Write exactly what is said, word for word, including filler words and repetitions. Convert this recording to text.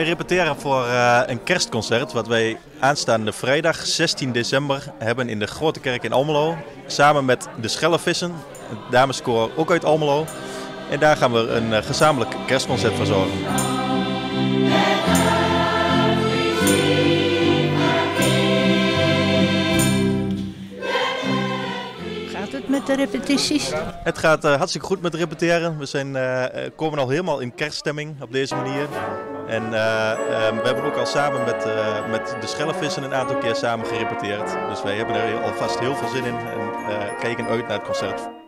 Wij repeteren voor uh, een kerstconcert wat wij aanstaande vrijdag zestien december hebben in de Grote Kerk in Almelo. Samen met de Schellevissen, het dameskoor ook uit Almelo. En daar gaan we een uh, gezamenlijk kerstconcert verzorgen. Gaat het met de repetities? Het gaat uh, hartstikke goed met repeteren. We zijn, uh, komen al helemaal in kerststemming op deze manier. En uh, uh, we hebben ook al samen met, uh, met de Schellevissen een aantal keer samen gerepeteerd. Dus wij hebben er alvast heel veel zin in en uh, kijken uit naar het concert.